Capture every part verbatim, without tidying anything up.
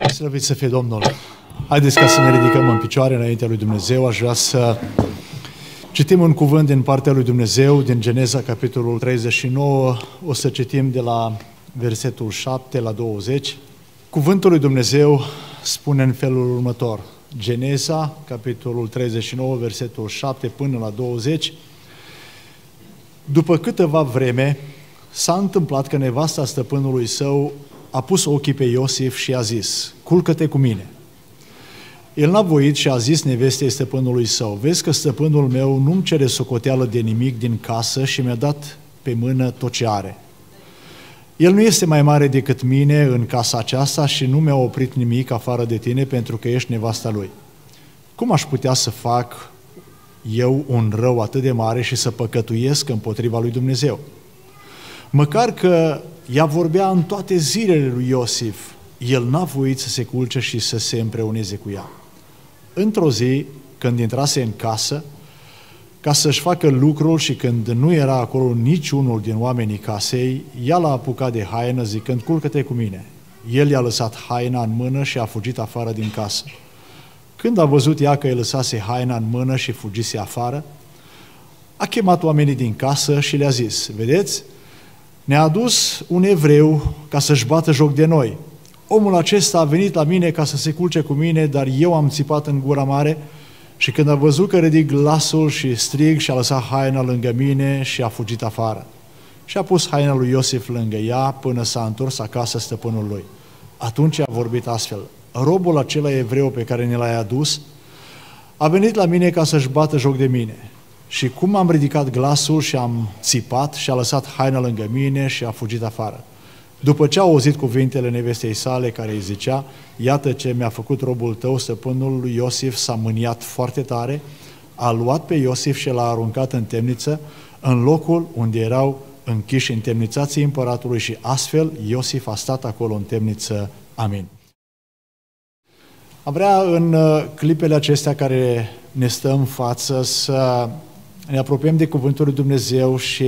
Slăvit să fie Domnul! Haideți ca să ne ridicăm în picioare înaintea lui Dumnezeu. Aș vrea să citim un cuvânt din partea lui Dumnezeu, din Geneza, capitolul treizeci și nouă. O să citim de la versetul șapte la douăzeci. Cuvântul lui Dumnezeu spune în felul următor. Geneza, capitolul treizeci și nouă, versetul șapte până la douăzeci. După câteva vreme, s-a întâmplat că nevasta stăpânului său a pus ochii pe Iosif și a zis: culcă-te cu mine. El n-a voit și a zis nevestei stăpânului său: vezi că stăpânul meu nu-mi cere socoteală de nimic din casă și mi-a dat pe mână tot ce are. El nu este mai mare decât mine în casa aceasta și nu mi-a oprit nimic afară de tine pentru că ești nevasta lui. Cum aș putea să fac eu un rău atât de mare și să păcătuiesc împotriva lui Dumnezeu? Măcar că ea vorbea în toate zilele lui Iosif, el n-a voit să se culce și să se împreuneze cu ea. Într-o zi, când intrase în casă, ca să-și facă lucrul și când nu era acolo niciunul din oamenii casei, ea l-a apucat de haină zicând: culcă-te cu mine. El i-a lăsat haina în mână și a fugit afară din casă. Când a văzut ea că îi lăsase haina în mână și fugise afară, a chemat oamenii din casă și le-a zis: vedeți, ne-a adus un evreu ca să-și bată joc de noi. Omul acesta a venit la mine ca să se culce cu mine, dar eu am țipat în gura mare și când a văzut că ridic glasul și strig, și-a lăsat haina lângă mine și a fugit afară. Și a pus haina lui Iosif lângă ea până s-a întors acasă stăpânul lui. Atunci a vorbit astfel: robul acela evreu pe care ne l-ai adus a venit la mine ca să-și bată joc de mine. Și cum am ridicat glasul și am țipat, și-a lăsat haina lângă mine și a fugit afară. După ce a auzit cuvintele nevestei sale care îi zicea: iată ce mi-a făcut robul tău, stăpânul lui Iosif s-a mâniat foarte tare, a luat pe Iosif și l-a aruncat în temniță, în locul unde erau închiși întemnițații împăratului, și astfel Iosif a stat acolo în temniță. Amin. Am vrea în clipele acestea care ne stă în față să ne apropiem de Cuvântul lui Dumnezeu și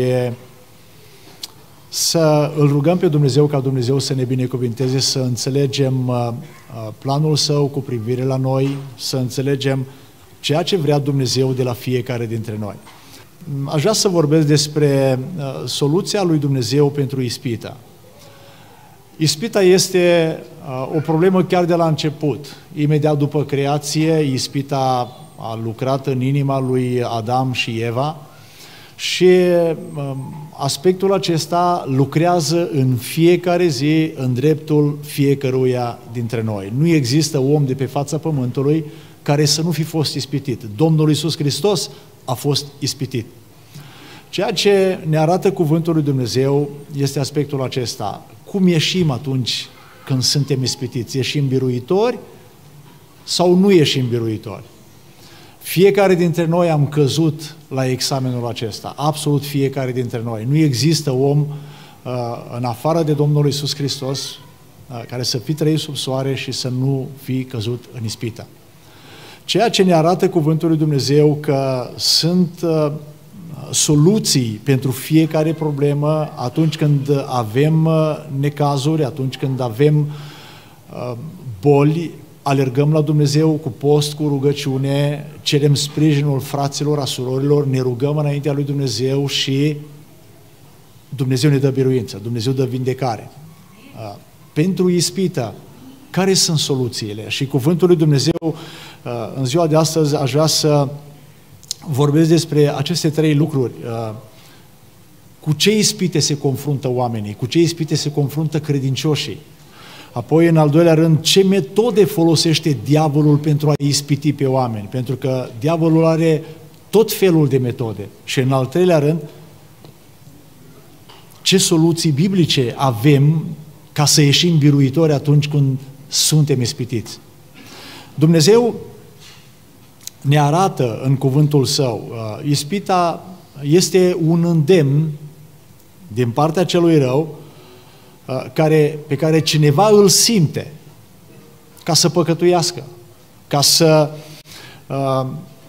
să îl rugăm pe Dumnezeu ca Dumnezeu să ne binecuvinteze, să înțelegem planul Său cu privire la noi, să înțelegem ceea ce vrea Dumnezeu de la fiecare dintre noi. Aș vrea să vorbesc despre soluția lui Dumnezeu pentru ispită. Ispita este o problemă chiar de la început. Imediat după creație, ispita a lucrat în inima lui Adam și Eva și aspectul acesta lucrează în fiecare zi în dreptul fiecăruia dintre noi. Nu există om de pe fața pământului care să nu fi fost ispitit. Domnul Iisus Hristos a fost ispitit. Ceea ce ne arată cuvântul lui Dumnezeu este aspectul acesta. Cum ieșim atunci când suntem ispitiți? Ieșim biruitori sau nu ieșim biruitori? Fiecare dintre noi am căzut la examenul acesta, absolut fiecare dintre noi. Nu există om în afară de Domnul Iisus Hristos care să fi trăit sub soare și să nu fi căzut în ispită. Ceea ce ne arată cuvântul lui Dumnezeu că sunt soluții pentru fiecare problemă atunci când avem necazuri, atunci când avem boli, alergăm la Dumnezeu cu post, cu rugăciune, cerem sprijinul fraților, a surorilor, ne rugăm înaintea lui Dumnezeu și Dumnezeu ne dă biruință, Dumnezeu dă vindecare. Pentru ispită, care sunt soluțiile? Și cuvântul lui Dumnezeu, în ziua de astăzi, aș vrea să vorbesc despre aceste trei lucruri. Cu ce ispite se confruntă oamenii? Cu ce ispite se confruntă credincioșii? Apoi, în al doilea rând, ce metode folosește diavolul pentru a ispiti pe oameni? Pentru că diavolul are tot felul de metode. Și în al treilea rând, ce soluții biblice avem ca să ieșim biruitori atunci când suntem ispitiți? Dumnezeu ne arată în cuvântul Său. Ispita este un îndemn din partea celui rău care, pe care cineva îl simte ca să păcătuiască, ca să uh,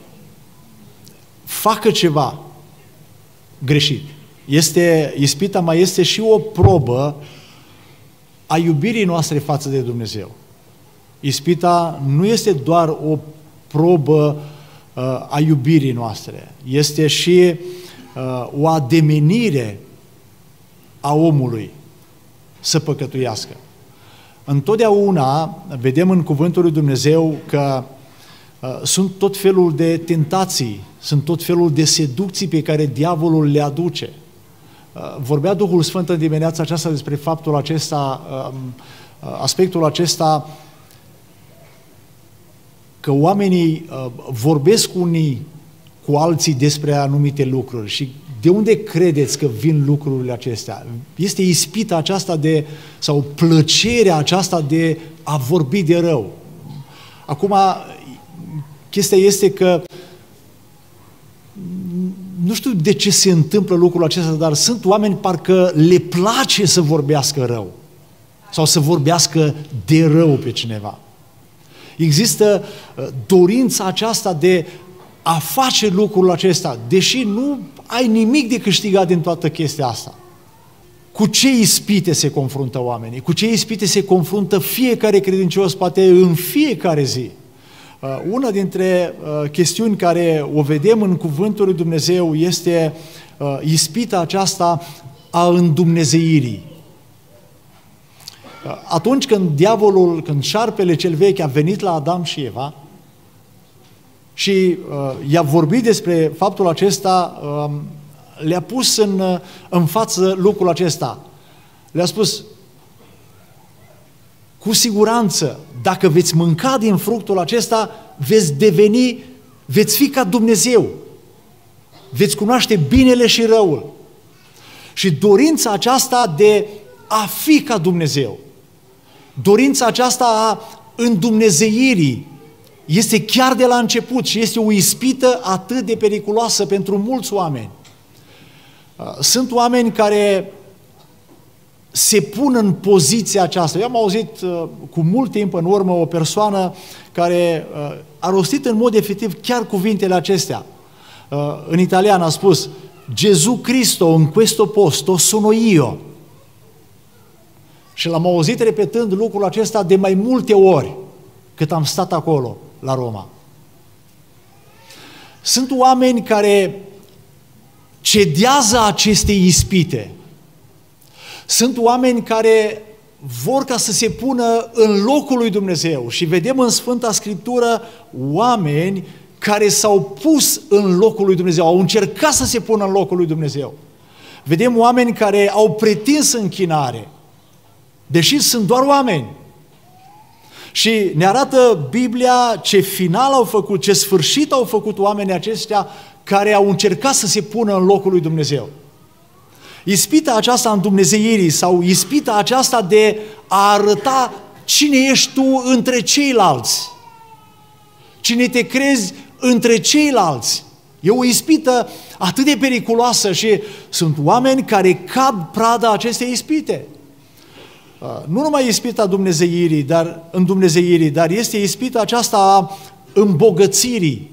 facă ceva greșit. Este, ispita mai este și o probă a iubirii noastre față de Dumnezeu. Ispita nu este doar o probă uh, a iubirii noastre, este și uh, o ademenire a omului să păcătuiască. Întotdeauna vedem în Cuvântul lui Dumnezeu că uh, sunt tot felul de tentații, sunt tot felul de seducții pe care diavolul le aduce. Uh, vorbea Duhul Sfânt în dimineața aceasta despre faptul acesta, uh, aspectul acesta că oamenii uh, vorbesc unii cu alții despre anumite lucruri. Și de unde credeți că vin lucrurile acestea? Este ispita aceasta de, sau plăcerea aceasta de a vorbi de rău. Acum, chestia este că nu știu de ce se întâmplă lucrul acesta, dar sunt oameni parcă le place să vorbească rău sau să vorbească de rău pe cineva. Există dorința aceasta de a face lucrul acesta, deși nu ai nimic de câștigat din toată chestia asta. Cu ce ispite se confruntă oamenii? Cu ce ispite se confruntă fiecare credincios, poate în fiecare zi? Una dintre chestiuni care o vedem în Cuvântul lui Dumnezeu este ispita aceasta a îndumnezeirii. Atunci când diavolul, când șarpele cel vechi a venit la Adam și Eva și uh, i-a vorbit despre faptul acesta, uh, le-a pus în, uh, în față lucrul acesta. Le-a spus, cu siguranță, dacă veți mânca din fructul acesta, veți deveni, veți fi ca Dumnezeu. Veți cunoaște binele și răul. Și dorința aceasta de a fi ca Dumnezeu, dorința aceasta a îndumnezeirii este chiar de la început și este o ispită atât de periculoasă pentru mulți oameni. Sunt oameni care se pun în poziția aceasta. Eu am auzit cu mult timp în urmă o persoană care a rostit în mod efectiv chiar cuvintele acestea. În italian a spus, Gesù Cristo in questo posto sono io. Și l-am auzit repetând lucrul acesta de mai multe ori cât am stat acolo, la Roma. Sunt oameni care cedează aceste ispite. Sunt oameni care vor ca să se pună în locul lui Dumnezeu. Și vedem în Sfânta Scriptură oameni care s-au pus în locul lui Dumnezeu, au încercat să se pună în locul lui Dumnezeu. Vedem oameni care au pretins închinare, deși sunt doar oameni. Și ne arată Biblia ce final au făcut, ce sfârșit au făcut oamenii aceștia care au încercat să se pună în locul lui Dumnezeu. Ispita aceasta în dumnezeirii sau ispita aceasta de a arăta cine ești tu între ceilalți, cine te crezi între ceilalți, e o ispită atât de periculoasă și sunt oameni care cad prada acestei ispite. Nu numai ispita dumnezeirii, dar în dumnezeirii, dar este ispita aceasta a îmbogățirii.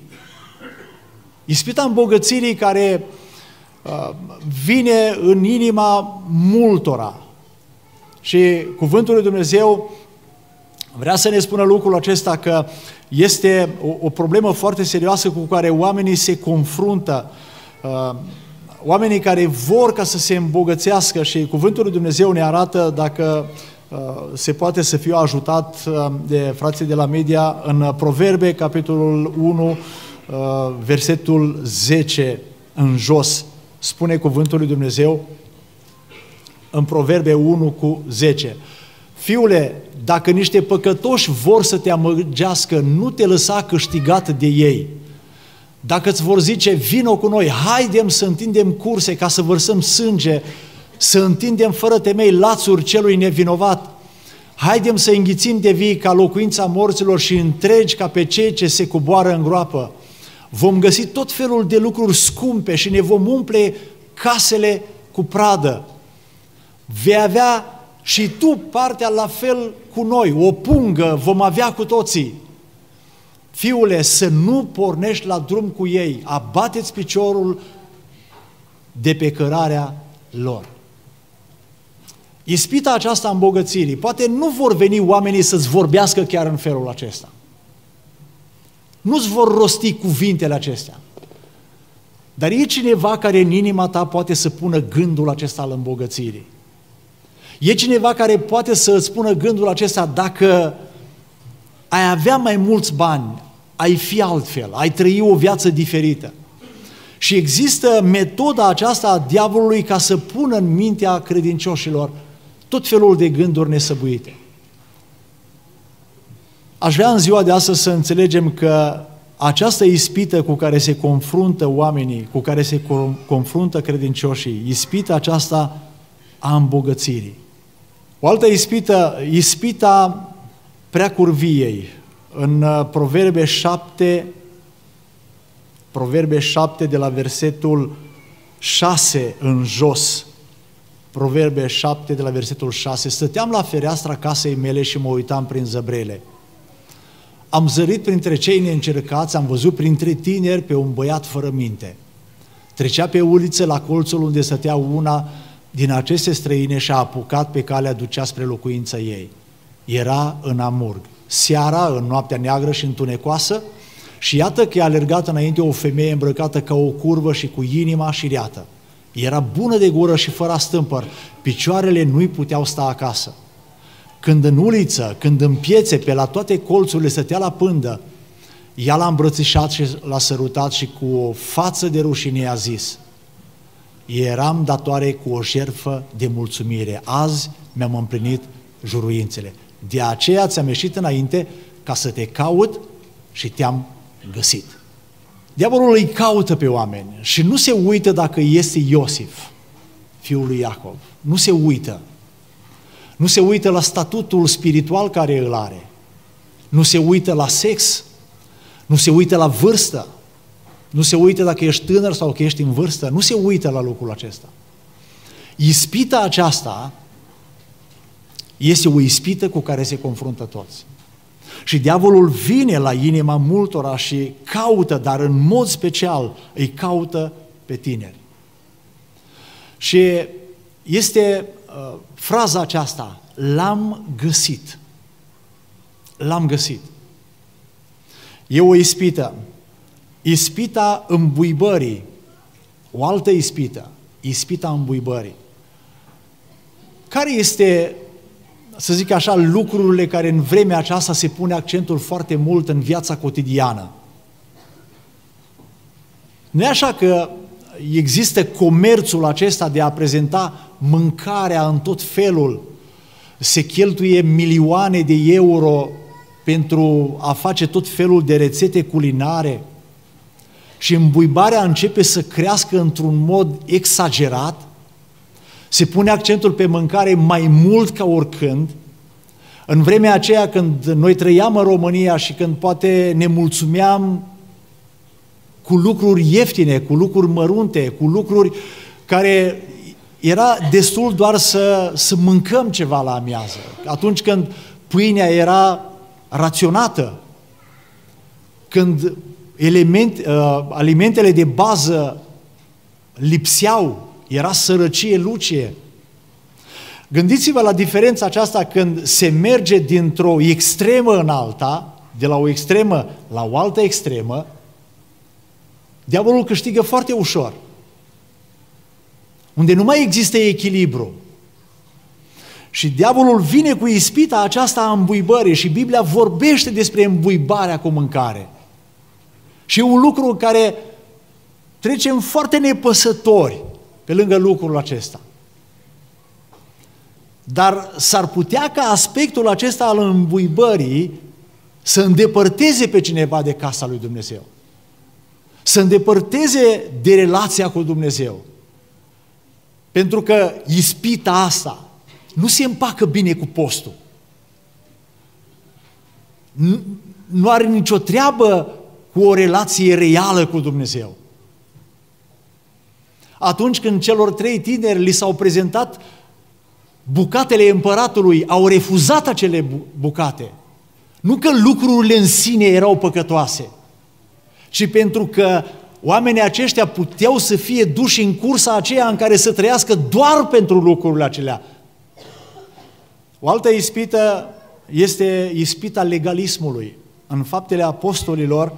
Ispita îmbogățirii care uh, vine în inima multora. Și Cuvântul lui Dumnezeu vrea să ne spună lucrul acesta că este o, o problemă foarte serioasă cu care oamenii se confruntă. Uh, Oamenii care vor ca să se îmbogățească și Cuvântul lui Dumnezeu ne arată, dacă uh, se poate să fiu ajutat uh, de frații de la media, în Proverbe, capitolul unu, uh, versetul zece în jos, spune Cuvântul lui Dumnezeu, în Proverbe unu cu zece. Fiule, dacă niște păcătoși vor să te amăgească, nu te lăsa câștigat de ei. Dacă îți vor zice, vino cu noi, haidem să întindem curse ca să vărsăm sânge, să întindem fără temei lațuri celui nevinovat, haidem să înghițim de vii ca locuința morților și întregi ca pe cei ce se coboară în groapă. Vom găsi tot felul de lucruri scumpe și ne vom umple casele cu pradă. Vei avea și tu partea la fel cu noi, o pungă vom avea cu toții. Fiule, să nu pornești la drum cu ei, abateți piciorul de pe cărarea lor. Ispita aceasta a îmbogățirii, poate nu vor veni oamenii să-ți vorbească chiar în felul acesta. Nu-ți vor rosti cuvintele acestea. Dar e cineva care în inima ta poate să pună gândul acesta al îmbogățirii. E cineva care poate să îți spună gândul acesta: dacă ai avea mai mulți bani, ai fi altfel, ai trăi o viață diferită. Și există metoda aceasta a diavolului ca să pună în mintea credincioșilor tot felul de gânduri nesăbuite. Aș vrea în ziua de astăzi să înțelegem că această ispită cu care se confruntă oamenii, cu care se confruntă credincioșii, ispita aceasta a îmbogățirii. O altă ispită, ispita preacurviei. În Proverbe șapte, Proverbe șapte de la versetul șase în jos, Proverbe șapte de la versetul șase, stăteam la fereastra casei mele și mă uitam prin zăbrele. Am zărit printre cei neîncercați, am văzut printre tineri pe un băiat fără minte. Trecea pe uliță la colțul unde stătea una din aceste străine și a apucat pe calea ducea spre locuința ei. Era în amurg. Seara, în noaptea neagră și întunecoasă, și iată că i-a alergat înainte o femeie îmbrăcată ca o curvă și cu inima șiriată. Era bună de gură și fără astâmpăr, picioarele nu-i puteau sta acasă. Când în uliță, când în piețe, pe la toate colțurile stătea la pândă, ea l-a îmbrățișat și l-a sărutat și cu o față de rușine a zis: eram datoare cu o jertfă de mulțumire, azi mi-am împlinit juruințele. De aceea ți-am ieșit înainte ca să te caut și te-am găsit. Diavolul îi caută pe oameni și nu se uită dacă este Iosif, fiul lui Iacov. Nu se uită. Nu se uită la statutul spiritual care îl are. Nu se uită la sex. Nu se uită la vârstă. Nu se uită dacă ești tânăr sau că ești în vârstă. Nu se uită la lucrul acesta. Ispita aceasta este o ispită cu care se confruntă toți. Și diavolul vine la inima multora și caută, dar în mod special îi caută pe tineri. Și este uh, fraza aceasta: l-am găsit. L-am găsit. E o ispită. Ispita îmbuibării. O altă ispită. Ispita îmbuibării. Care este, să zic așa, lucrurile care în vremea aceasta se pune accentul foarte mult în viața cotidiană? Nu e așa că există comerțul acesta de a prezenta mâncarea în tot felul, se cheltuie milioane de euro pentru a face tot felul de rețete culinare și îmbuibarea începe să crească într-un mod exagerat, se pune accentul pe mâncare mai mult ca oricând. În vremea aceea când noi trăiam în România și când poate ne mulțumeam cu lucruri ieftine, cu lucruri mărunte, cu lucruri care era destul doar să, să mâncăm ceva la amiază. Atunci când pâinea era raționată, când element, uh, alimentele de bază lipseau, era sărăcie lucie. Gândiți-vă la diferența aceasta când se merge dintr-o extremă în alta, de la o extremă la o altă extremă, diavolul câștigă foarte ușor. Unde nu mai există echilibru. Și diavolul vine cu ispita aceasta a îmbuibării și Biblia vorbește despre îmbuibarea cu mâncare. Și e un lucru care trecem foarte nepăsători pe lângă lucrul acesta. Dar s-ar putea ca aspectul acesta al îmbuibării să îndepărteze pe cineva de casa lui Dumnezeu. Să îndepărteze de relația cu Dumnezeu. Pentru că ispita asta nu se împacă bine cu postul. Nu, nu are nicio treabă cu o relație reală cu Dumnezeu. Atunci când celor trei tineri li s-au prezentat bucatele împăratului, au refuzat acele bucate. Nu că lucrurile în sine erau păcătoase, ci pentru că oamenii aceștia puteau să fie duși în cursa aceea în care să trăiască doar pentru lucrurile acelea O altă ispită este ispita legalismului. În Faptele Apostolilor,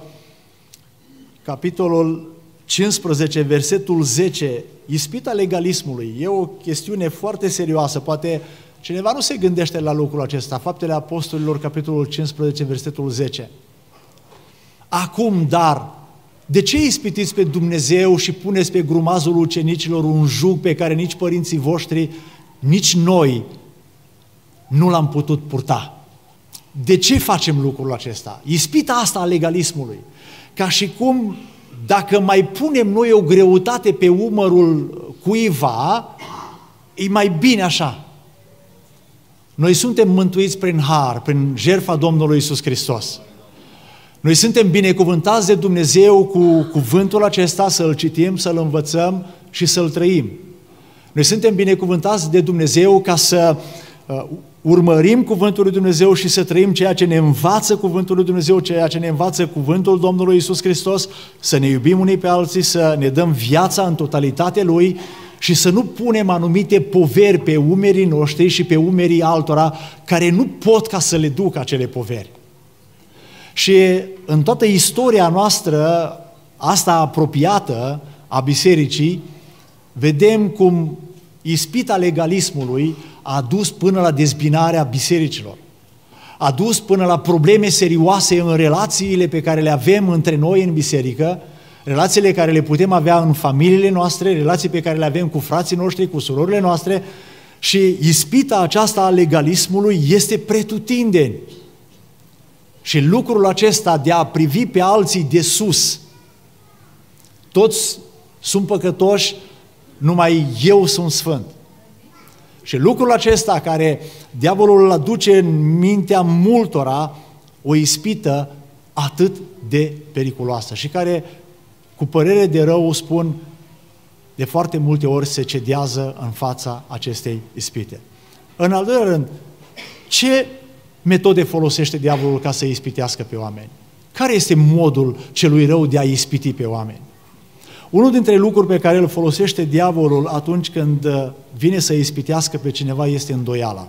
capitolul cincisprezece, versetul zece, ispita legalismului. E o chestiune foarte serioasă, poate cineva nu se gândește la lucrul acesta. Faptele Apostolilor, capitolul cincisprezece, versetul zece. Acum, dar, de ce ispitiți pe Dumnezeu și puneți pe grumazul ucenicilor un jug pe care nici părinții voștri, nici noi nu l-am putut purta? De ce facem lucrul acesta? Ispita asta a legalismului. Ca și cum, dacă mai punem noi o greutate pe umărul cuiva, e mai bine așa. Noi suntem mântuiți prin har, prin jertfa Domnului Iisus Hristos. Noi suntem binecuvântați de Dumnezeu cu cuvântul acesta, să-l citim, să-l învățăm și să-l trăim. Noi suntem binecuvântați de Dumnezeu ca să uh, urmărim cuvântul lui Dumnezeu și să trăim ceea ce ne învață cuvântul lui Dumnezeu, ceea ce ne învață cuvântul Domnului Iisus Hristos, să ne iubim unii pe alții, să ne dăm viața în totalitate Lui și să nu punem anumite poveri pe umerii noștri și pe umerii altora care nu pot ca să le ducă acele poveri. Și în toată istoria noastră, asta apropiată a bisericii, vedem cum ispita legalismului a dus până la dezbinarea bisericilor. A dus până la probleme serioase în relațiile pe care le avem între noi în biserică, relațiile care le putem avea în familiile noastre, relații pe care le avem cu frații noștri, cu surorile noastre, și ispita aceasta a legalismului este pretutindeni. Și lucrul acesta de a privi pe alții de sus, toți sunt păcătoși, numai eu sunt sfânt. Și lucrul acesta care diavolul îl aduce în mintea multora, o ispită atât de periculoasă și care, cu părere de rău, spun, de foarte multe ori se cedează în fața acestei ispite. În al doilea rând, ce metode folosește diavolul ca să ispitească pe oameni? Care este modul celui rău de a ispiti pe oameni? Unul dintre lucruri pe care îl folosește diavolul atunci când vine să ispitească pe cineva este îndoiala.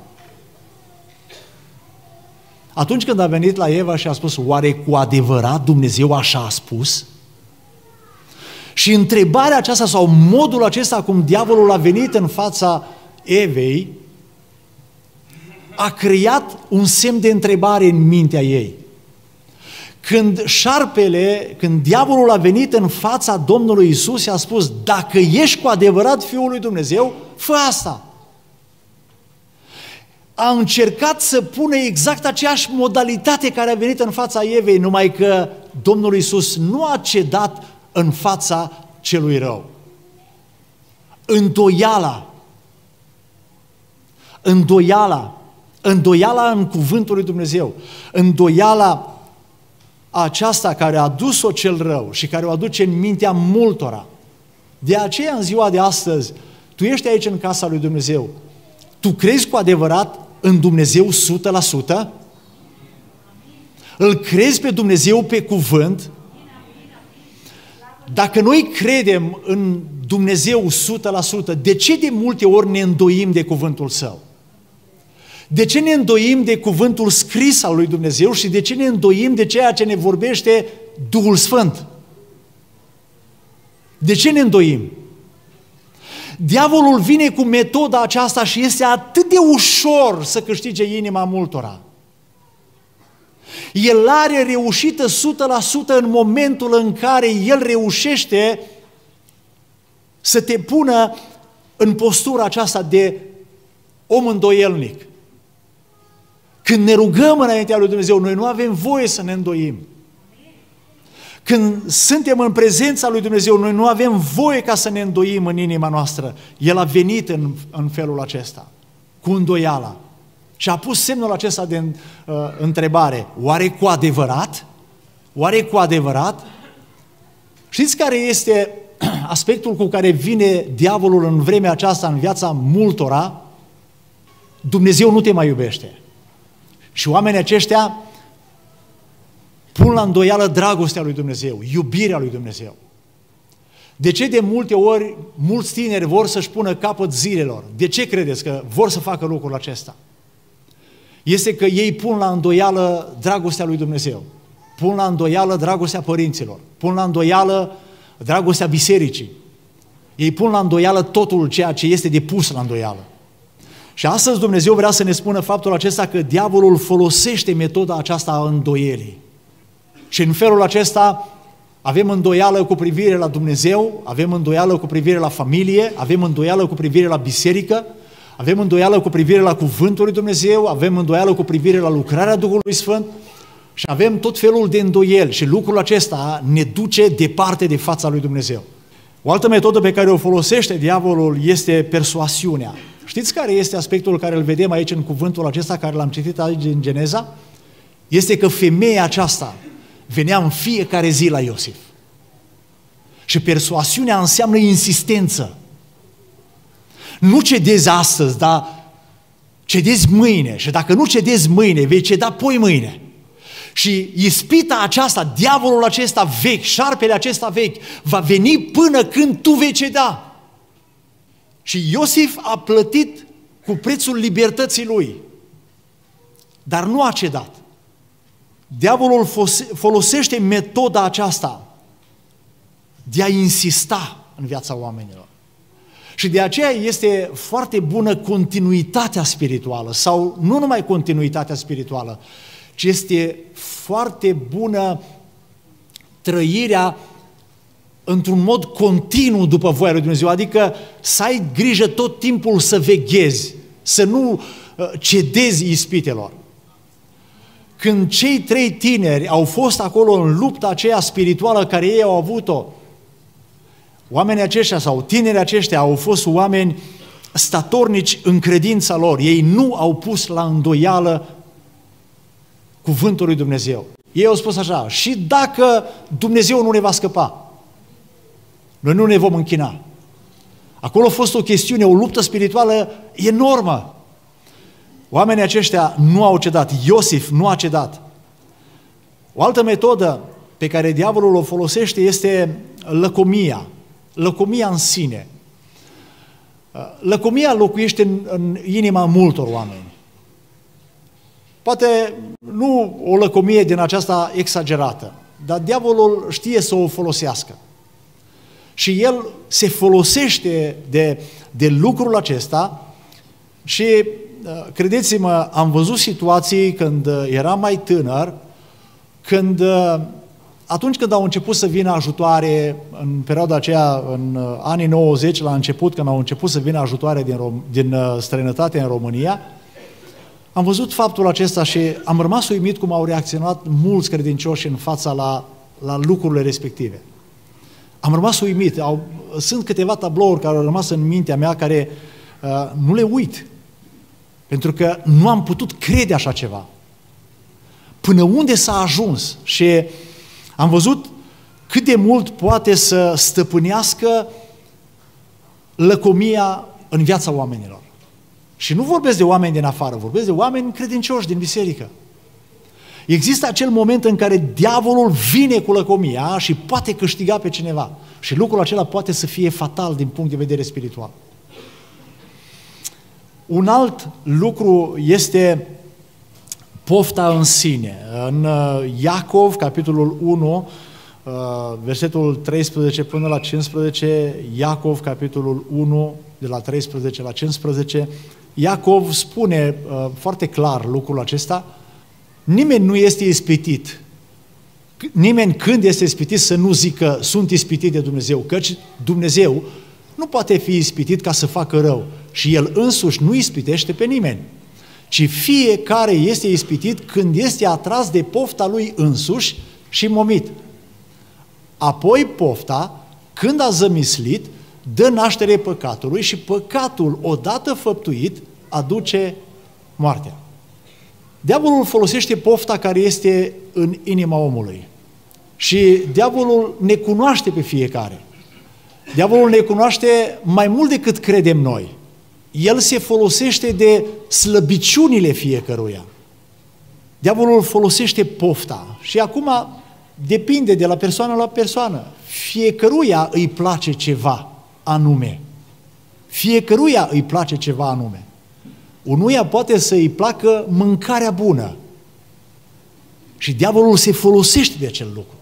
Atunci când a venit la Eva și a spus, oare cu adevărat Dumnezeu așa a spus? Și întrebarea aceasta sau modul acesta cum diavolul a venit în fața Evei a creat un semn de întrebare în mintea ei. Când șarpele, când diavolul a venit în fața Domnului Iisus și a spus, dacă ești cu adevărat Fiul lui Dumnezeu, fă asta. A încercat să pună exact aceeași modalitate care a venit în fața Evei, numai că Domnul Iisus nu a cedat în fața celui rău. Îndoiala, îndoiala, îndoiala în cuvântul lui Dumnezeu, îndoiala aceasta care a dus-o cel rău și care o aduce în mintea multora. De aceea, în ziua de astăzi, tu ești aici în casa lui Dumnezeu. Tu crezi cu adevărat în Dumnezeu o sută la sută? Îl crezi pe Dumnezeu pe cuvânt? Dacă noi credem în Dumnezeu o sută la sută, de ce de multe ori ne îndoim de cuvântul Său? De ce ne îndoim de cuvântul scris al lui Dumnezeu și de ce ne îndoim de ceea ce ne vorbește Duhul Sfânt? De ce ne îndoim? Diavolul vine cu metoda aceasta și este atât de ușor să câștige inima multora. El are reușită o sută la sută în momentul în care el reușește să te pună în postura aceasta de om îndoielnic. Când ne rugăm înaintea lui Dumnezeu, noi nu avem voie să ne îndoim. Când suntem în prezența lui Dumnezeu, noi nu avem voie ca să ne îndoim în inima noastră. El a venit în, în felul acesta, cu îndoiala. Și a pus semnul acesta de uh, întrebare. Oare cu adevărat? Oare cu adevărat? Știți care este aspectul cu care vine diavolul în vremea aceasta, în viața multora? Dumnezeu nu te mai iubește. Și oamenii aceștia pun la îndoială dragostea lui Dumnezeu, iubirea lui Dumnezeu. De ce de multe ori mulți tineri vor să-și pună capăt zilelor? De ce credeți că vor să facă lucrul acesta? este că ei pun la îndoială dragostea lui Dumnezeu, pun la îndoială dragostea părinților, pun la îndoială dragostea bisericii. Ei pun la îndoială totul ceea ce este depus la îndoială. Și astăzi Dumnezeu vrea să ne spună faptul acesta că diavolul folosește metoda aceasta a îndoielii. Și în felul acesta avem îndoială cu privire la Dumnezeu, avem îndoială cu privire la familie, avem îndoială cu privire la biserică, avem îndoială cu privire la cuvântul lui Dumnezeu, avem îndoială cu privire la lucrarea Duhului Sfânt și avem tot felul de îndoieli și lucrul acesta ne duce departe de fața lui Dumnezeu. O altă metodă pe care o folosește diavolul este persoasiunea. Știți care este aspectul care îl vedem aici în cuvântul acesta care l-am citit aici în Geneza? Este că femeia aceasta venea în fiecare zi la Iosif. Și persoasiunea înseamnă insistență. Nu cedezi astăzi, dar cedezi mâine. Și dacă nu cedezi mâine, vei ceda poi mâine. Și ispita aceasta, diavolul acesta vechi, șarpele acesta vechi, va veni până când tu vei ceda. Și Iosif a plătit cu prețul libertății lui, dar nu a cedat. Diavolul folosește metoda aceasta de a insista în viața oamenilor. Și de aceea este foarte bună continuitatea spirituală, sau nu numai continuitatea spirituală, ci este foarte bună trăirea într-un mod continuu după voia lui Dumnezeu, adică să ai grijă tot timpul să veghezi, să nu cedezi ispitelor. Când cei trei tineri au fost acolo în lupta aceea spirituală care ei au avut-o, oamenii aceștia sau tinerii aceștia au fost oameni statornici în credința lor. Ei nu au pus la îndoială cuvântul lui Dumnezeu. Ei au spus așa: și dacă Dumnezeu nu ne va scăpa, noi nu ne vom închina. Acolo a fost o chestiune, o luptă spirituală enormă. Oamenii aceștia nu au cedat. Iosif nu a cedat. O altă metodă pe care diavolul o folosește este lăcomia. Lăcomia în sine. Lăcomia locuiește în, în inima multor oameni. Poate nu o lăcomie din aceasta exagerată, dar diavolul știe să o folosească. Și el se folosește de, de lucrul acesta și, credeți-mă, am văzut situații când eram mai tânăr, când atunci când au început să vină ajutoare, în perioada aceea, în anii nouăzeci, la început, când au început să vină ajutoare din, Rom- din străinătate în România, am văzut faptul acesta și am rămas uimit cum au reacționat mulți credincioși în fața la, la lucrurile respective. Am rămas uimit. Au, sunt câteva tablouri care au rămas în mintea mea care uh, nu le uit. Pentru că nu am putut crede așa ceva. Până unde s-a ajuns? Și am văzut cât de mult poate să stăpânească lăcomia în viața oamenilor. Și nu vorbesc de oameni din afară, vorbesc de oameni credincioși din biserică. Există acel moment în care diavolul vine cu lăcomia și poate câștiga pe cineva. Și lucrul acela poate să fie fatal din punct de vedere spiritual. Un alt lucru este pofta în sine. În Iacov, capitolul unu, versetul treisprezece până la cincisprezece, Iacov, capitolul unu, de la treisprezece la cincisprezece, Iacov spune foarte clar lucrul acesta: nimeni nu este ispitit. Nimeni când este ispitit să nu zică sunt ispitit de Dumnezeu, căci Dumnezeu nu poate fi ispitit ca să facă rău și El însuși nu ispitește pe nimeni, ci fiecare este ispitit când este atras de pofta lui însuși și momit. Apoi pofta, când a zămislit, dă naștere păcatului și păcatul, odată făptuit, aduce moartea. Diavolul folosește pofta care este în inima omului. Și diavolul ne cunoaște pe fiecare. Diavolul ne cunoaște mai mult decât credem noi. El se folosește de slăbiciunile fiecăruia. Diavolul folosește pofta. Și acum depinde de la persoană la persoană. Fiecăruia îi place ceva anume. Fiecăruia îi place ceva anume. Unuia poate să-i placă mâncarea bună și diavolul se folosește de acel lucru.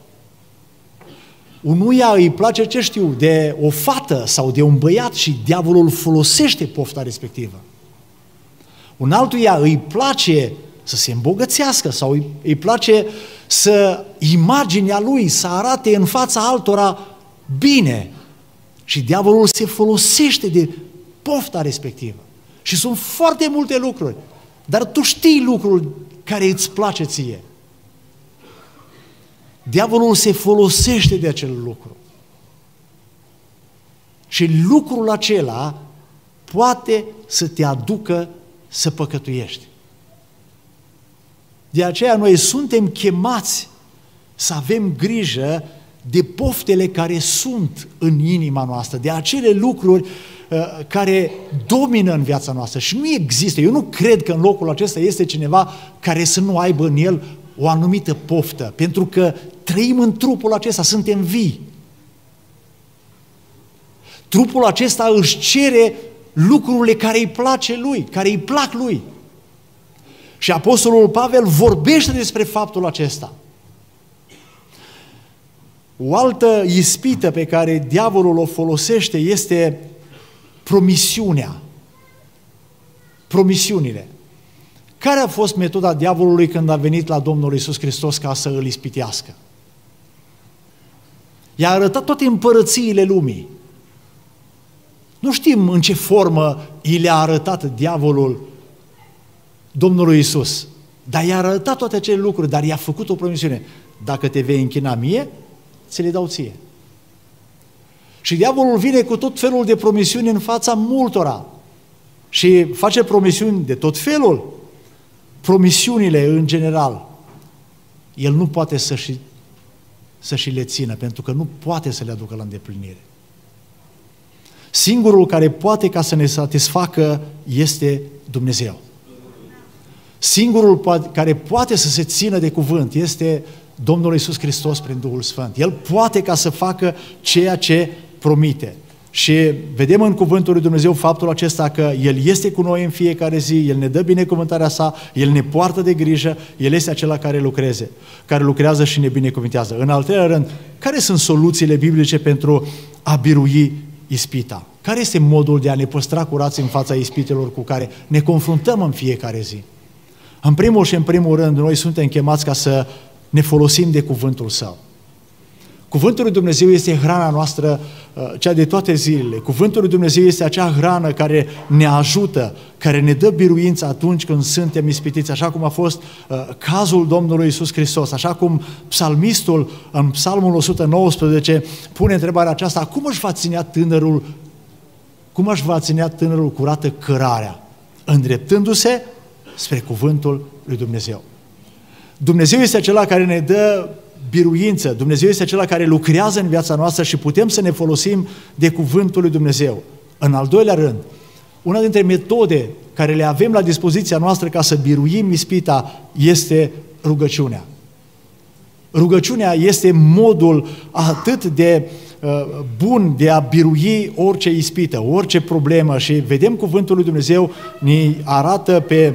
Unuia îi place, ce știu, de o fată sau de un băiat și diavolul folosește pofta respectivă. Un altuia îi place să se îmbogățească sau îi, îi place să imaginea lui, să arate în fața altora bine și diavolul se folosește de pofta respectivă. Și sunt foarte multe lucruri, dar tu știi lucrul care îți place ție. Diavolul se folosește de acel lucru. Și lucrul acela poate să te aducă să păcătuiești. De aceea noi suntem chemați să avem grijă de poftele care sunt în inima noastră, de acele lucruri uh, care domină în viața noastră. Și nu există, eu nu cred că în locul acesta este cineva care să nu aibă în el o anumită poftă, pentru că trăim în trupul acesta, suntem vii. Trupul acesta își cere lucrurile care îi place lui, care îi plac lui. Și Apostolul Pavel vorbește despre faptul acesta. O altă ispită pe care diavolul o folosește este promisiunea. Promisiunile. Care a fost metoda diavolului când a venit la Domnul Iisus Hristos ca să îl ispitească? I-a arătat toate împărățiile lumii. Nu știm în ce formă i le-a arătat diavolul Domnului Iisus, dar i-a arătat toate acele lucruri, dar i-a făcut o promisiune. Dacă te vei închina mie, ți le dau ție. Și diavolul vine cu tot felul de promisiuni în fața multora și face promisiuni de tot felul. Promisiunile în general, el nu poate să și, să și le țină, pentru că nu poate să le aducă la îndeplinire. Singurul care poate ca să ne satisfacă este Dumnezeu. Singurul care poate să se țină de cuvânt este Domnul Iisus Hristos prin Duhul Sfânt. El poate ca să facă ceea ce promite. Și vedem în cuvântul lui Dumnezeu faptul acesta că El este cu noi în fiecare zi, El ne dă binecuvântarea sa, El ne poartă de grijă, El este acela care lucreze, care lucrează și ne binecuvintează. În al treilea rând, care sunt soluțiile biblice pentru a birui ispita? Care este modul de a ne păstra curați în fața ispitelor cu care ne confruntăm în fiecare zi? În primul și în primul rând, noi suntem chemați ca să ne folosim de cuvântul Său. Cuvântul lui Dumnezeu este hrana noastră, cea de toate zilele. Cuvântul lui Dumnezeu este acea hrană care ne ajută, care ne dă biruință atunci când suntem ispitiți, așa cum a fost uh, cazul Domnului Iisus Hristos, așa cum psalmistul în Psalmul o sută nouăsprezece pune întrebarea aceasta: cum își va ținea tânărul, cum își va ținea tânărul curată cărarea? Îndreptându-se spre cuvântul lui Dumnezeu. Dumnezeu este acela care ne dă biruință, Dumnezeu este acela care lucrează în viața noastră și putem să ne folosim de cuvântul lui Dumnezeu. În al doilea rând, una dintre metode care le avem la dispoziția noastră ca să biruim ispita este rugăciunea. Rugăciunea este modul atât de uh, bun de a birui orice ispită, orice problemă, și vedem cuvântul lui Dumnezeu ne arată pe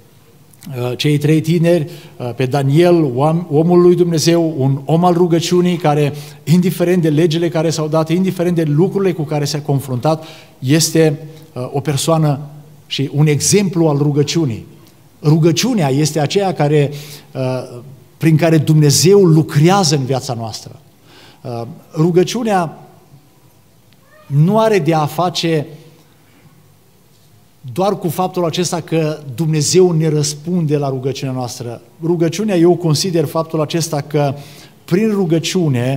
cei trei tineri, pe Daniel, omul lui Dumnezeu, un om al rugăciunii care, indiferent de legile care s-au dat, indiferent de lucrurile cu care s-a confruntat, este o persoană și un exemplu al rugăciunii. Rugăciunea este aceea care, prin care Dumnezeu lucrează în viața noastră. Rugăciunea nu are de a face doar cu faptul acesta că Dumnezeu ne răspunde la rugăciunea noastră. Rugăciunea, eu consider faptul acesta că prin rugăciune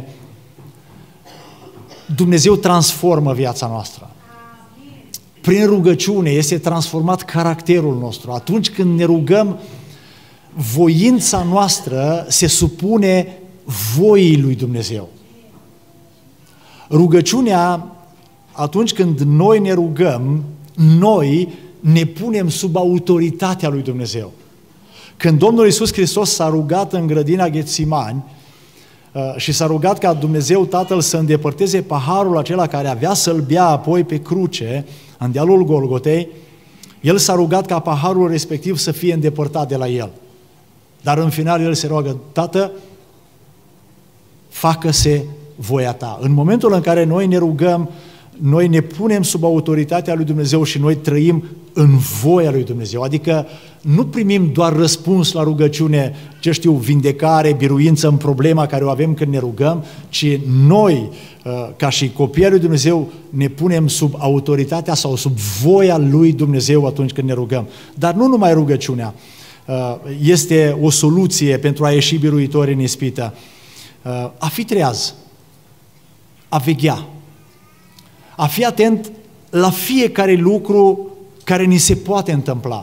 Dumnezeu transformă viața noastră. Prin rugăciune este transformat caracterul nostru. Atunci când ne rugăm, voința noastră se supune voii lui Dumnezeu. Rugăciunea, atunci când noi ne rugăm, noi ne punem sub autoritatea lui Dumnezeu. Când Domnul Iisus Hristos s-a rugat în grădina Ghetsimani și s-a rugat ca Dumnezeu Tatăl să îndepărteze paharul acela care avea să-l bea apoi pe cruce, în dealul Golgotei, El s-a rugat ca paharul respectiv să fie îndepărtat de la el. Dar în final el se roagă: Tată, facă-se voia ta. În momentul în care noi ne rugăm, noi ne punem sub autoritatea lui Dumnezeu și noi trăim în voia lui Dumnezeu. Adică nu primim doar răspuns la rugăciune, ce știu, vindecare, biruință în problema care o avem când ne rugăm, ci noi, ca și copiii lui Dumnezeu, ne punem sub autoritatea sau sub voia lui Dumnezeu atunci când ne rugăm. Dar nu numai rugăciunea este o soluție pentru a ieși biruitori în ispită. A fi treaz, a veghea, a fi atent la fiecare lucru care ni se poate întâmpla.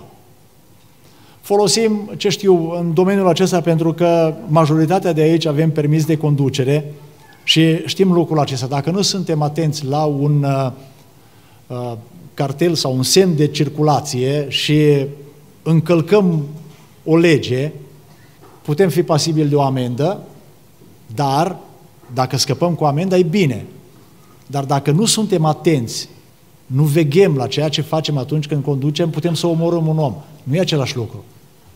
Folosim, ce știu, în domeniul acesta pentru că majoritatea de aici avem permis de conducere și știm lucrul acesta. Dacă nu suntem atenți la un uh, uh, cartel sau un semn de circulație și încălcăm o lege, putem fi pasibili de o amendă, dar dacă scăpăm cu amenda, e bine. Dar dacă nu suntem atenți, nu veghem la ceea ce facem atunci când conducem, putem să omorâm un om. Nu e același lucru.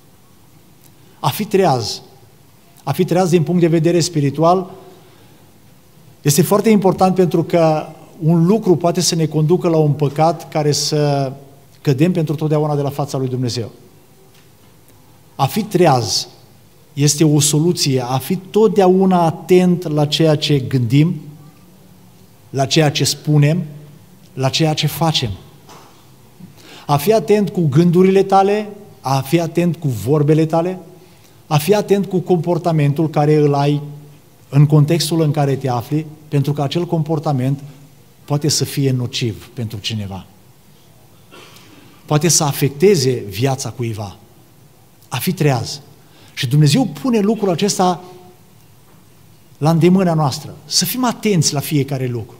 A fi treaz, a fi treaz din punct de vedere spiritual, este foarte important pentru că un lucru poate să ne conducă la un păcat care să cădem pentru totdeauna de la fața lui Dumnezeu. A fi treaz este o soluție, a fi totdeauna atent la ceea ce gândim, la ceea ce spunem, la ceea ce facem. A fi atent cu gândurile tale, a fi atent cu vorbele tale, a fi atent cu comportamentul care îl ai în contextul în care te afli, pentru că acel comportament poate să fie nociv pentru cineva. Poate să afecteze viața cuiva. A fi treaz. Și Dumnezeu pune lucrul acesta la îndemâna noastră. Să fim atenți la fiecare lucru.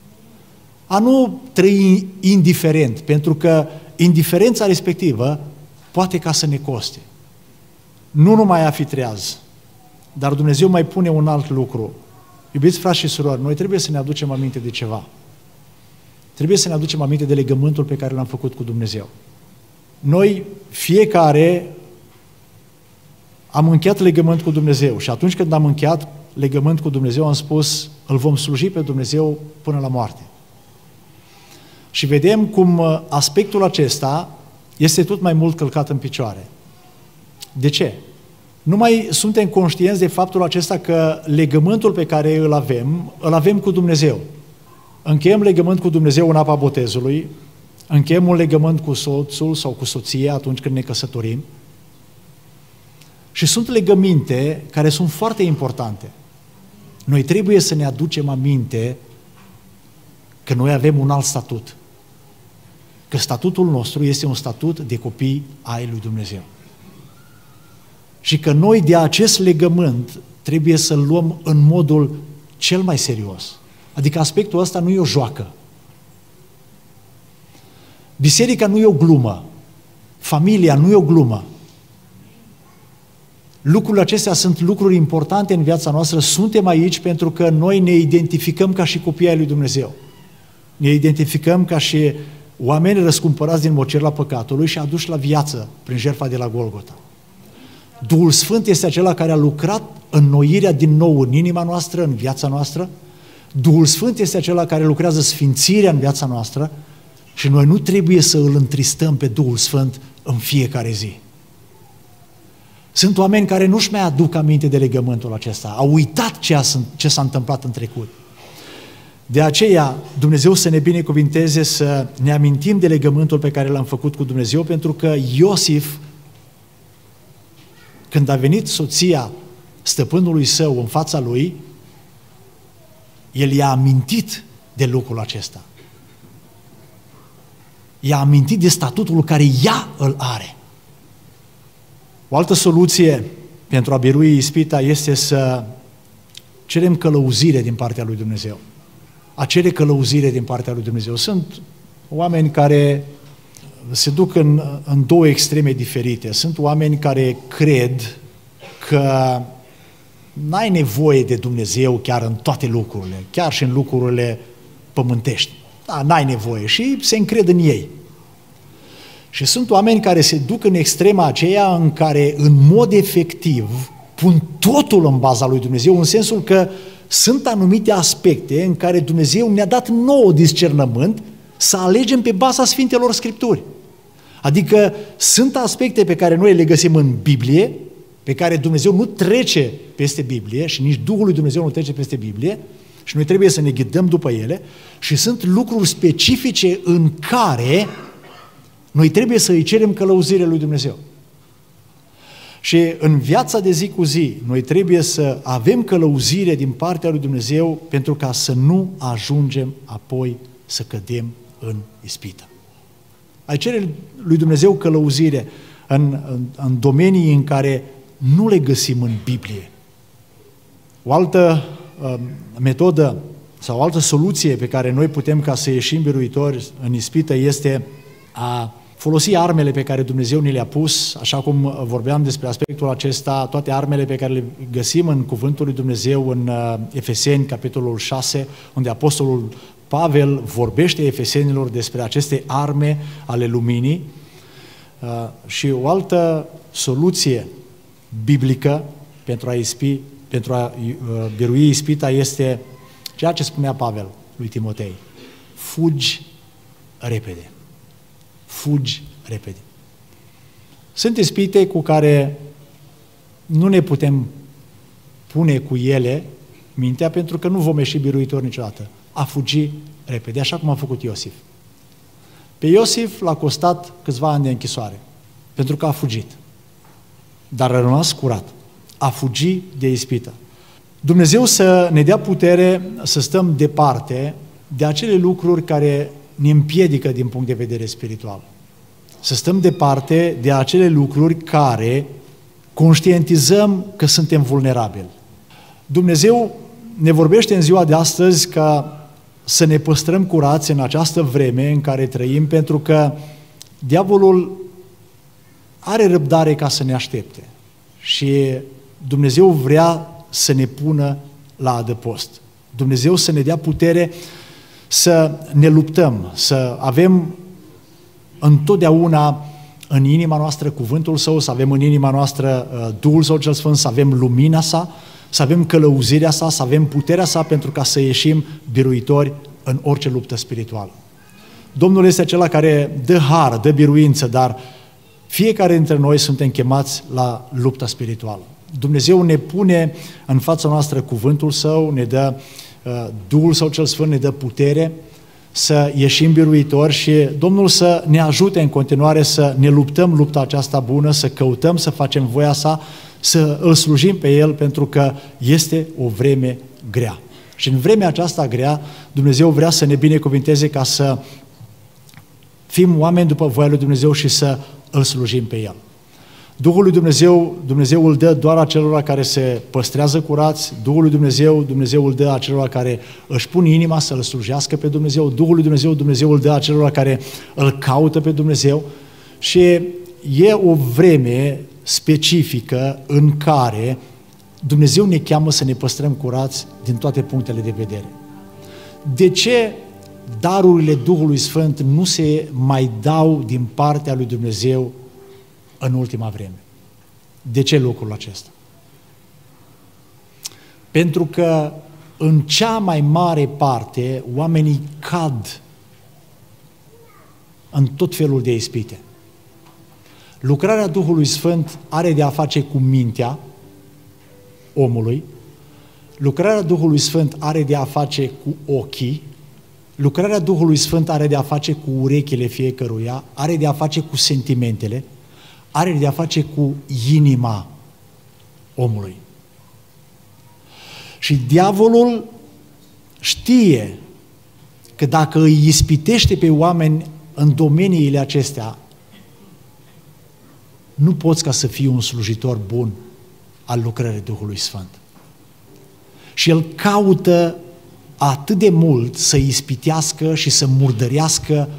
A nu trăi indiferent, pentru că indiferența respectivă poate ca să ne coste. Nu numai a fi treaz, dar Dumnezeu mai pune un alt lucru. Iubiți frați și surori, noi trebuie să ne aducem aminte de ceva. Trebuie să ne aducem aminte de legământul pe care l-am făcut cu Dumnezeu. Noi, fiecare, am încheiat legământ cu Dumnezeu și atunci când am încheiat legământ cu Dumnezeu, am spus: îl vom sluji pe Dumnezeu până la moarte. Și vedem cum aspectul acesta este tot mai mult călcat în picioare. De ce? Nu mai suntem conștienți de faptul acesta că legământul pe care îl avem, îl avem cu Dumnezeu. Încheiem legământ cu Dumnezeu în apa botezului, încheiem un legământ cu soțul sau cu soția atunci când ne căsătorim. Și sunt legăminte care sunt foarte importante. Noi trebuie să ne aducem aminte că noi avem un alt statut. Că statutul nostru este un statut de copii ai lui Dumnezeu. Și că noi de acest legământ trebuie să-l luăm în modul cel mai serios. Adică aspectul ăsta nu e o joacă. Biserica nu e o glumă. Familia nu e o glumă. Lucrurile acestea sunt lucruri importante în viața noastră. Suntem aici pentru că noi ne identificăm ca și copii ai lui Dumnezeu. Ne identificăm ca și oameni răscumpărați din mocerla păcatului și aduși la viață prin jertfa de la Golgota. Duhul Sfânt este acela care a lucrat înnoirea din nou în inima noastră, în viața noastră. Duhul Sfânt este acela care lucrează sfințirea în viața noastră și noi nu trebuie să îl întristăm pe Duhul Sfânt în fiecare zi. Sunt oameni care nu-și mai aduc aminte de legământul acesta, au uitat ce, a, ce s-a întâmplat în trecut. De aceea, Dumnezeu să ne binecuvinteze să ne amintim de legământul pe care l-am făcut cu Dumnezeu, pentru că Iosif, când a venit soția stăpânului său în fața lui, el i-a amintit de lucrul acesta. I-a amintit de statutul care ea îl are. O altă soluție pentru a birui ispita este să cerem călăuzire din partea lui Dumnezeu. A cere călăuzire din partea lui Dumnezeu. Sunt oameni care se duc în, în două extreme diferite. Sunt oameni care cred că n-ai nevoie de Dumnezeu chiar în toate lucrurile, chiar și în lucrurile pământești. Da, n-ai nevoie și se încred în ei. Și sunt oameni care se duc în extrema aceea în care, în mod efectiv, pun totul în baza lui Dumnezeu, în sensul că sunt anumite aspecte în care Dumnezeu ne-a dat nouă discernământ să alegem pe baza Sfintelor Scripturi. Adică sunt aspecte pe care noi le găsim în Biblie, pe care Dumnezeu nu trece peste Biblie și nici Duhul lui Dumnezeu nu trece peste Biblie și noi trebuie să ne ghidăm după ele, și sunt lucruri specifice în care noi trebuie să îi cerem călăuzirea lui Dumnezeu. Și în viața de zi cu zi, noi trebuie să avem călăuzire din partea lui Dumnezeu pentru ca să nu ajungem apoi să cădem în ispită. Ai cere lui Dumnezeu călăuzire în, în, în domenii în care nu le găsim în Biblie. O altă uh, metodă sau o altă soluție pe care noi putem ca să ieșim biruitori în ispită este a folosi armele pe care Dumnezeu ni le-a pus, așa cum vorbeam despre aspectul acesta, toate armele pe care le găsim în Cuvântul lui Dumnezeu în Efeseni, capitolul șase, unde Apostolul Pavel vorbește Efesenilor despre aceste arme ale luminii. Și o altă soluție biblică pentru a, ispi, pentru a birui ispita este ceea ce spunea Pavel lui Timotei: fugi repede. Fugi repede. Sunt ispite cu care nu ne putem pune cu ele mintea, pentru că nu vom ieși biruitori niciodată. A fugi repede, așa cum a făcut Iosif. Pe Iosif l-a costat câțiva ani de închisoare, pentru că a fugit. Dar a rămas curat. A fugi de ispită. Dumnezeu să ne dea putere să stăm departe de acele lucruri care ne împiedică din punct de vedere spiritual. Să stăm departe de acele lucruri care conștientizăm că suntem vulnerabili. Dumnezeu ne vorbește în ziua de astăzi ca să ne păstrăm curați în această vreme în care trăim, pentru că diavolul are răbdare ca să ne aștepte și Dumnezeu vrea să ne pună la adăpost. Dumnezeu să ne dea putere să ne luptăm, să avem întotdeauna în inima noastră cuvântul Său, să avem în inima noastră Duhul Său cel Sfânt, să avem lumina Sa, să avem călăuzirea Sa, să avem puterea Sa pentru ca să ieșim biruitori în orice luptă spirituală. Domnul este acela care dă har, dă biruință, dar fiecare dintre noi suntem chemați la lupta spirituală. Dumnezeu ne pune în fața noastră cuvântul Său, ne dă Duhul Său cel Sfânt, ne dă putere să ieșim biruitori și Domnul să ne ajute în continuare să ne luptăm lupta aceasta bună, să căutăm să facem voia Sa, să îl slujim pe El, pentru că este o vreme grea. Și în vremea aceasta grea, Dumnezeu vrea să ne binecuvinteze ca să fim oameni după voia lui Dumnezeu și să îl slujim pe El. Duhul lui Dumnezeu, Dumnezeu îl dă doar acelora care se păstrează curați. Duhul lui Dumnezeu, Dumnezeu îl dă acelora care își pun inima să îl slujească pe Dumnezeu. Duhul lui Dumnezeu, Dumnezeu îl dă acelora care îl caută pe Dumnezeu. Și e o vreme specifică în care Dumnezeu ne cheamă să ne păstrăm curați din toate punctele de vedere. De ce darurile Duhului Sfânt nu se mai dau din partea lui Dumnezeu în ultima vreme? De ce lucrul acesta? Pentru că în cea mai mare parte oamenii cad în tot felul de ispite. Lucrarea Duhului Sfânt are de a face cu mintea omului, lucrarea Duhului Sfânt are de a face cu ochii, lucrarea Duhului Sfânt are de a face cu urechile fiecăruia, are de a face cu sentimentele, are de a face cu inima omului. Și diavolul știe că dacă îi ispitește pe oameni în domeniile acestea, nu poți ca să fii un slujitor bun al lucrării Duhului Sfânt. Și el caută atât de mult să ispitească și să murdărească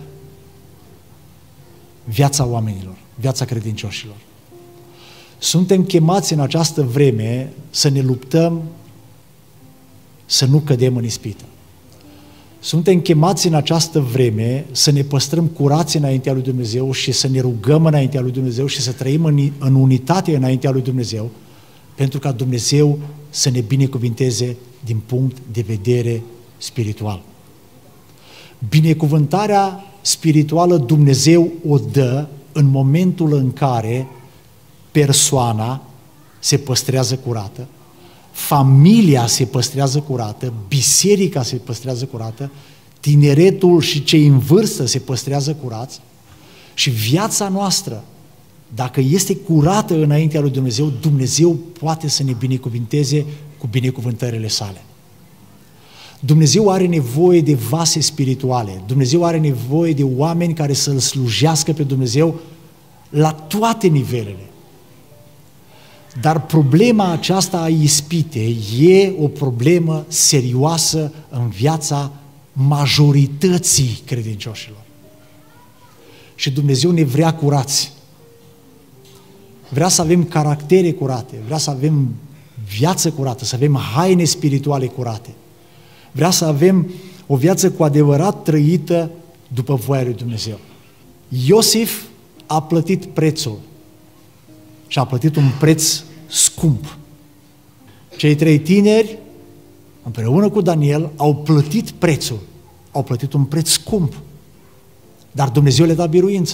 viața oamenilor, viața credincioșilor. Suntem chemați în această vreme să ne luptăm să nu cădem în ispită. Suntem chemați în această vreme să ne păstrăm curați înaintea lui Dumnezeu și să ne rugăm înaintea lui Dumnezeu și să trăim în, în unitate înaintea lui Dumnezeu, pentru ca Dumnezeu să ne binecuvinteze din punct de vedere spiritual. Binecuvântarea spirituală Dumnezeu o dă în momentul în care persoana se păstrează curată, familia se păstrează curată, biserica se păstrează curată, tineretul și cei în vârstă se păstrează curați și viața noastră, dacă este curată înaintea lui Dumnezeu, Dumnezeu poate să ne binecuvinteze cu binecuvântările sale. Dumnezeu are nevoie de vase spirituale, Dumnezeu are nevoie de oameni care să-L slujească pe Dumnezeu la toate nivelele. Dar problema aceasta a ispitei e o problemă serioasă în viața majorității credincioșilor. Și Dumnezeu ne vrea curați. Vrea să avem caractere curate, vrea să avem viață curată, să avem haine spirituale curate. Vrea să avem o viață cu adevărat trăită după voia lui Dumnezeu. Iosif a plătit prețul și a plătit un preț scump. Cei trei tineri, împreună cu Daniel, au plătit prețul. Au plătit un preț scump. Dar Dumnezeu le-a dat biruință.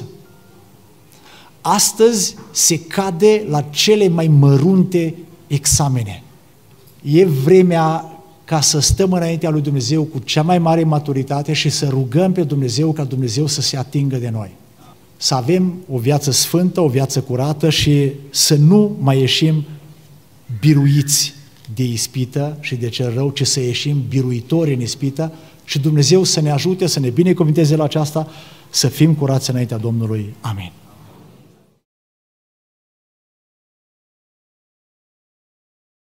Astăzi se cade la cele mai mărunte examene. E vremea ca să stăm înaintea lui Dumnezeu cu cea mai mare maturitate și să rugăm pe Dumnezeu ca Dumnezeu să se atingă de noi. Să avem o viață sfântă, o viață curată și să nu mai ieșim biruiți de ispită și de cel rău, ci să ieșim biruitori în ispită și Dumnezeu să ne ajute, să ne binecuvinteze la aceasta, să fim curați înaintea Domnului. Amin.